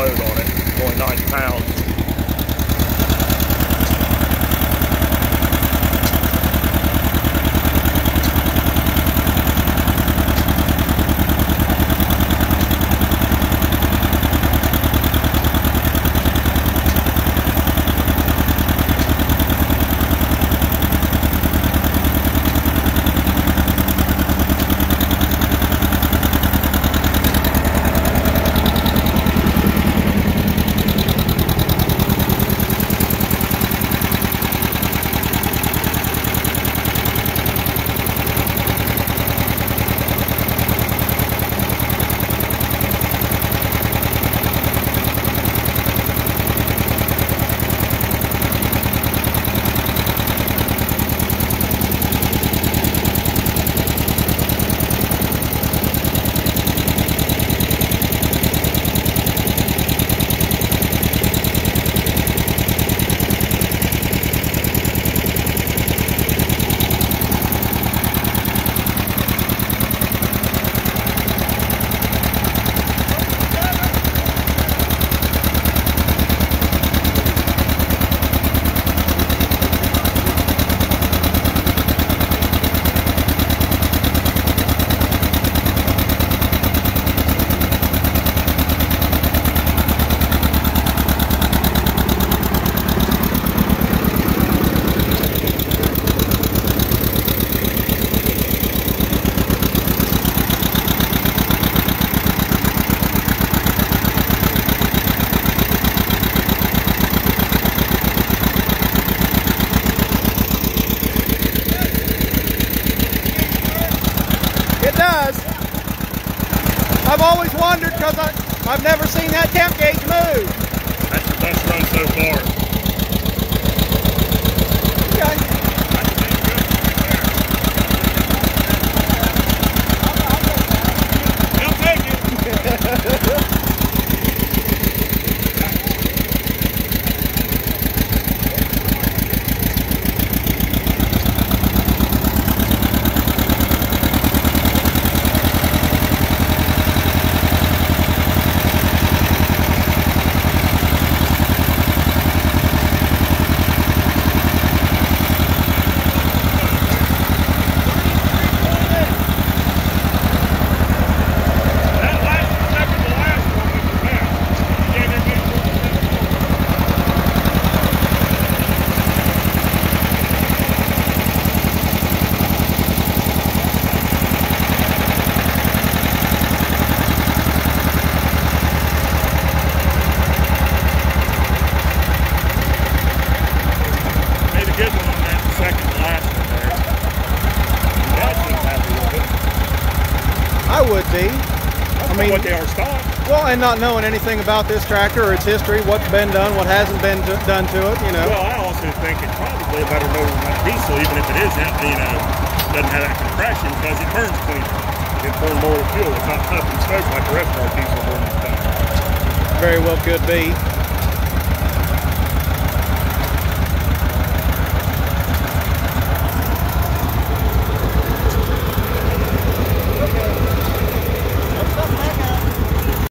load on it, only 90 pounds. I've always wondered because I've never seen that temp gauge move. That's your best run so far. Okay. He'll take it. I would be. I mean, what they are stock. Well, and not knowing anything about this tractor or its history, what's been done, what hasn't been done to it, you know. Well, I also think it's probably a better motor than that diesel, even if it isn't, you know, doesn't have that compression because it burns cleaner. It burns more fuel. It's not puffing smoke like the rest of our diesel burning stuff. Very well could be.